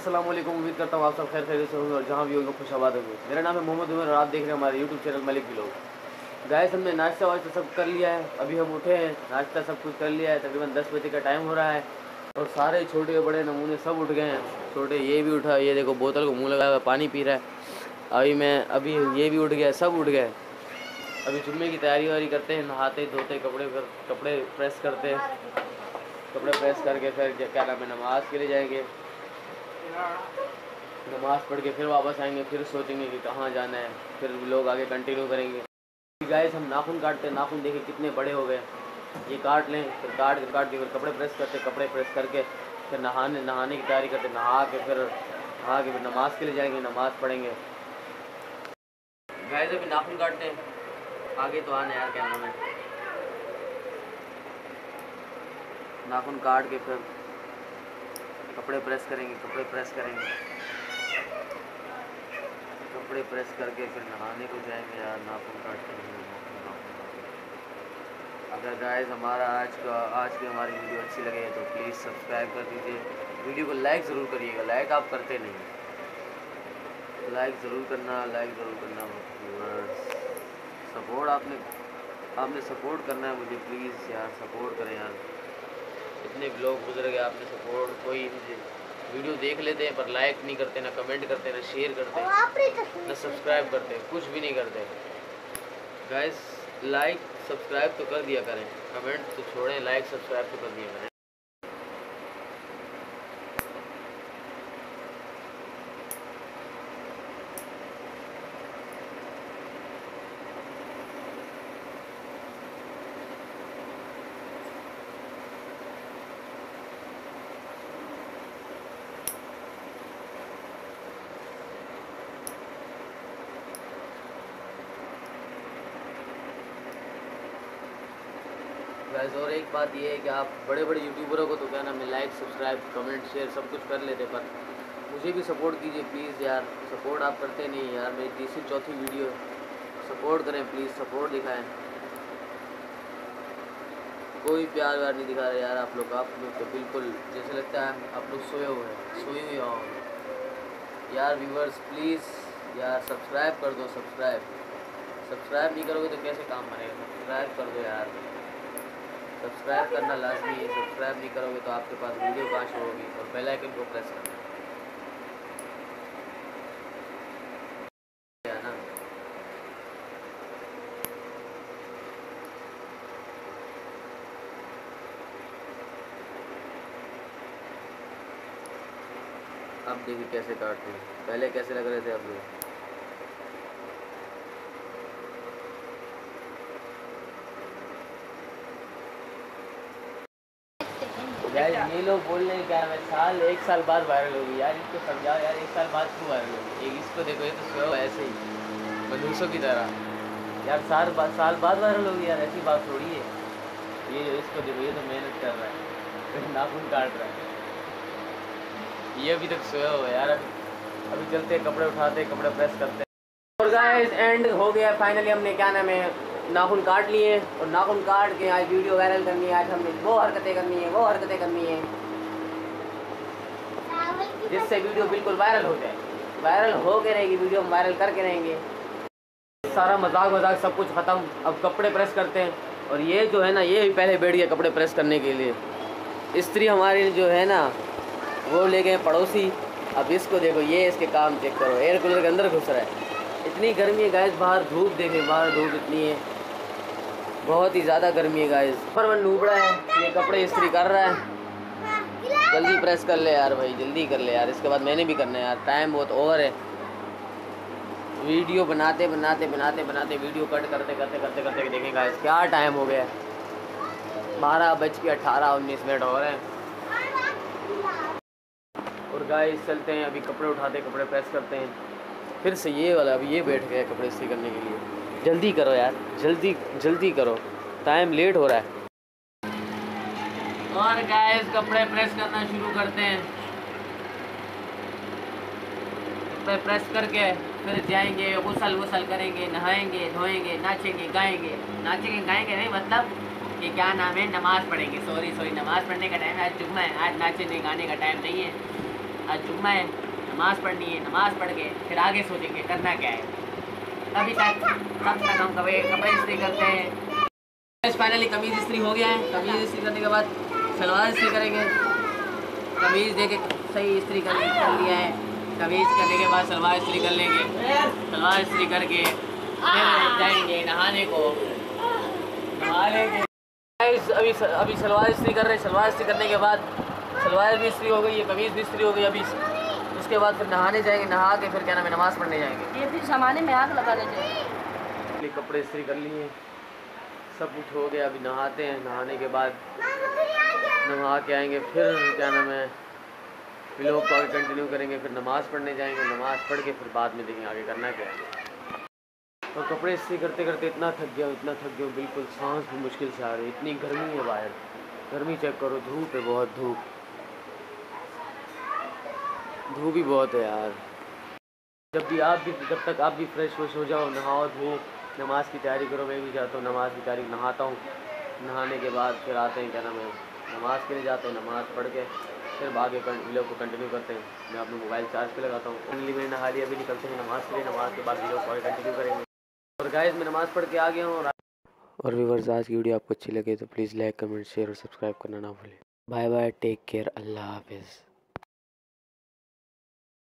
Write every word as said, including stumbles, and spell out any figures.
अस्सलाम वालेकुम। उम्मीद करता हूँ आप सब खैर खैरियत से होंगे और जहाँ भी होंगे खुशाबाद होंगे। मेरा नाम है मोहम्मद उमर और आप देख रहे हैं हमारे YouTube channel Malik vlog. Guys, हमने नाश्ता वाश्ता सब कर लिया है, अभी हम उठे हैं, नाश्ता सब कुछ कर लिया है। तकरीबन दस बजे का टाइम हो रहा है और सारे छोटे बड़े नमूने सब उठ गए हैं। छोटे ये भी उठा, ये देखो बोतल को मुँह लगाया हुआ पानी पी रहा है। अभी मैं अभी ये भी उठ गया, सब उठ गए। अभी जुम्मे की तैयारी वारी करते हैं, नहाते धोते कपड़े कपड़े प्रेस करते हैं। कपड़े प्रेस करके फिर क्या नाम है नमाज़ के लिए जाएंगे। नमाज़ पढ़ के फिर वापस आएंगे, फिर सोचेंगे कि कहाँ जाना है, फिर लोग आगे कंटिन्यू करेंगे। गाइस, हम नाखून काटते हैं, नाखून देखिए कितने बड़े हो गए। ये काट लें, फिर काट के काट के फिर कपड़े प्रेस करते, कपड़े प्रेस करके फिर नहाने नहाने की तैयारी करते, नहा के फिर नहा के फिर नमाज़ के लिए जाएंगे, नमाज़ पढ़ेंगे। गाइस, अभी नाखून काटते हैं, आगे तो आने यार क्या नाम है। नाखून काट के फिर कपड़े प्रेस करेंगे, कपड़े प्रेस करेंगे कपड़े प्रेस करके फिर नहाने को जाएंगे यार। नाखून काटते हैं। अगर गाइस हमारा आज का आज की हमारी वीडियो अच्छी लगे तो प्लीज़ सब्सक्राइब कर दीजिए। वीडियो को लाइक ज़रूर करिएगा, लाइक आप करते नहीं। लाइक ज़रूर करना, लाइक ज़रूर करना। सपोर्ट आपने आपने सपोर्ट करना है मुझे, प्लीज़ यार सपोर्ट करें यार। इतने ब्लॉग गुजर गए, आपने सपोर्ट कोई मुझे वीडियो देख लेते हैं पर लाइक नहीं करते, ना कमेंट करते, ना शेयर करते, ना सब्सक्राइब करते, कुछ भी नहीं करते। गाइस, लाइक सब्सक्राइब तो कर दिया करें, कमेंट तो छोड़ें, लाइक सब्सक्राइब तो कर दिया करें। गाइस, और एक बात ये है कि आप बड़े बड़े यूट्यूबरों को तो क्या नाम है लाइक सब्सक्राइब कमेंट शेयर सब कुछ कर लेते, पर मुझे भी सपोर्ट कीजिए प्लीज़ यार। सपोर्ट आप करते नहीं यार। मेरी तीसरी चौथी वीडियो, सपोर्ट करें प्लीज़, सपोर्ट दिखाएं। कोई प्यार व्यार नहीं दिखा रहे यार आप लोग। आप लोग तो बिल्कुल जैसे लगता है आप लोग सोए हुए हैं, सोए हुए हो यार। व्यूवर्स प्लीज़ यार सब्सक्राइब कर दो, सब्सक्राइब सब्सक्राइब नहीं करोगे तो कैसे काम बनेगा। सब्सक्राइब कर दो यार, सब्सक्राइब करना लाजमी है। सब्सक्राइब नहीं करोगे तो आपके पास वीडियो कहाँ शो होगी। और बेल आइकन को प्रेस करना है ना। अब देखिए कैसे काटते हैं, पहले कैसे लग रहे थे अब लोग। यार ये लोग बोल रहे हैं क्या मैं साल एक साल बाद वायरल होगी यार। इसको समझाओ यार, एक साल बाद क्यों वायरल होगी। एक इसको देखो, ये तो स्लो ऐसे ही बंदूसों की तरह यार। साल बाद साल बाद वायरल होगी यार, ऐसी बात थोड़ी है। ये जो इसको देखो, ये तो मेहनत कर रहा है, नाखून काट रहा है, ये अभी तक सोया हुआ है यार। अभी अभी चलते हैं, कपड़े उठाते, कपड़े प्रेस करते हैं। और गाइस, एंड हो गया फाइनली। हमने क्या नाम है नाखून काट लिए और नाखून काट के आज वीडियो वायरल करनी है। आज हमने वो हरकतें करनी है वो हरकतें करनी है जिससे वीडियो बिल्कुल वायरल हो जाए। वायरल हो के रहेगी वीडियो, हम वायरल करके रहेंगे। सारा मजाक मजाक सब कुछ ख़त्म। अब कपड़े प्रेस करते हैं। और ये जो है ना, ये भी पहले बैठ गया कपड़े प्रेस करने के लिए। स्त्री हमारी जो है ना वो ले गए पड़ोसी। अब इसको देखो, ये इसके काम चेक करो, एयर कूलर के अंदर घुस रहा है। इतनी गर्मी है गाइस, बाहर धूप देखें, बाहर धूप इतनी है, बहुत ही ज़्यादा गर्मी है गाइस। पर वो नूबड़ा है, ये कपड़े इस्त्री कर रहा है। जल्दी प्रेस कर ले यार भाई, जल्दी कर ले यार, इसके बाद मैंने भी करना है यार। टाइम बहुत ओवर है। वीडियो बनाते बनाते बनाते बनाते वीडियो कट करते करते करते करते देखें गाइस क्या टाइम हो गया। बारह बज के अठारह उन्नीस मिनट हो रहे हैं। और गाइस चलते हैं, अभी कपड़े उठाते कपड़े प्रेस करते हैं। फिर से ये वाला, अभी ये बैठ गया कपड़े इस्त्री करने के लिए। जल्दी करो यार, जल्दी जल्दी करो, टाइम लेट हो रहा है। और गाइस कपड़े प्रेस करना शुरू करते हैं। कपड़े प्रेस करके फिर जाएंगे, गुसल वुसल करेंगे, नहाएंगे धोएंगे, नाचेंगे गाएंगे। नाचेंगे गाएंगे नहीं, मतलब कि क्या नाम है, नमाज़ पढ़ेंगे। सॉरी सॉरी नमाज़ पढ़ने का टाइम है, आज जुम्मा है, आज नाचने गाने का टाइम नहीं है। आज जुम्मा है, नमाज़ पढ़नी है, नमाज़ पढ़ के फिर आगे सोचेंगे करना क्या है। तभी तक तब तक हम कपड़े कपड़े इस्त्री करते हैं। फाइनली कमीज़ इस्त्री हो गया है। कमीज़ इस्त्री करने के बाद सलवार इस्त्री करेंगे। कमीज़ दे के सही इस्त्री कर कर लिया है। कमीज़ करने के बाद सलवार इस्त्री कर लेंगे। सलवार इस्त्री करके फिर जाएंगे नहाने को, नहा लेंगे। अभी अभी सलवार इस्त्री कर रहे हैं। सलवार इस्त्री करने के बाद सलवार भी इस्त्री हो गई है, कमीज़ भी इस्त्री हो गई अभी। उसके बाद फिर नहाने जाएंगे, नहा के फिर क्या नाम है नमाज़ पढ़ने जाएंगे। ये फिर सामाने में आग लगा देंगे। कपड़े इस्त्री कर लिए, सब कुछ हो गया। अभी नहाते हैं, नहाने के बाद नहा के आएंगे, फिर क्या नाम है व्लॉग को आगे कंटिन्यू करेंगे। फिर नमाज़ पढ़ने जाएंगे, नमाज़ पढ़ के फिर बाद में देखेंगे आगे करना क्या है। और कपड़े इस्त्री करते करते इतना थक गया इतना थक गया बिल्कुल सांस भी मुश्किल से आ रही। इतनी गर्मी है बाहर, गर्मी चेक करो, धूप है, बहुत धूप धूप ही बहुत है यार। जब भी आप भी जब तक आप भी फ्रेश व्रेश हो जाओ, नहाओ धो, नमाज़ की तैयारी करो। मैं भी जाता हूँ नमाज़ की तैयारी, नहाता हूँ। नहाने के बाद फिर आते हैं क्या नाम है नमाज़ के लिए जाते हैं। नमाज़ पढ़ के फिर आगे वीडियो को कंटिन्यू करते हैं। मैं अपना मोबाइल चार्ज पे लगाता हूँ। फाइनली मैंने नहा लिया, अभी निकलते हैं नमाज़ के लिए। नमाज़ के बाद वीडियो को आगे कंटिन्यू करेंगे। और गाइस मैं नमाज़ पढ़ के आ गया हूँ। और व्यूअर्स आज की वीडियो आपको अच्छी लगे तो प्लीज़ लाइक कमेंट शेयर और सब्सक्राइब करना ना भूलें। बाय बाय, टेक केयर, अल्लाह हाफिज़।